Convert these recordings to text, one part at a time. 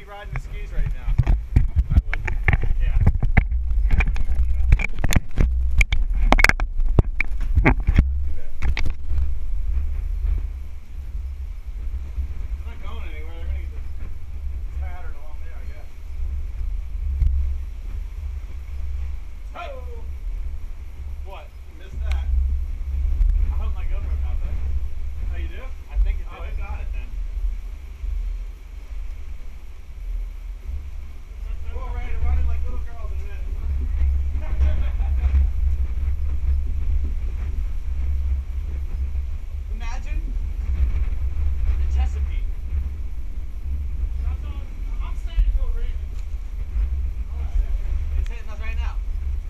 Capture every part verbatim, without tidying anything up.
riding the skis right now. I would. Yeah. They're not going anywhere. They're gonna get this pattern along there, I guess. Oh! What? You missed that. I hope my GoPro got that. Oh, you do? I think it did. Oh, it got it then. We're ready to run in like little girls in a minute. Imagine the Chesapeake. I'm saying it's still raining. It's hitting us right now.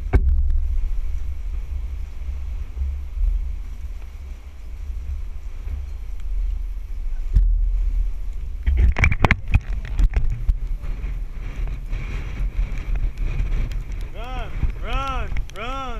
Run, run, run.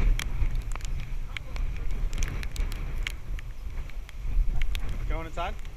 Going inside?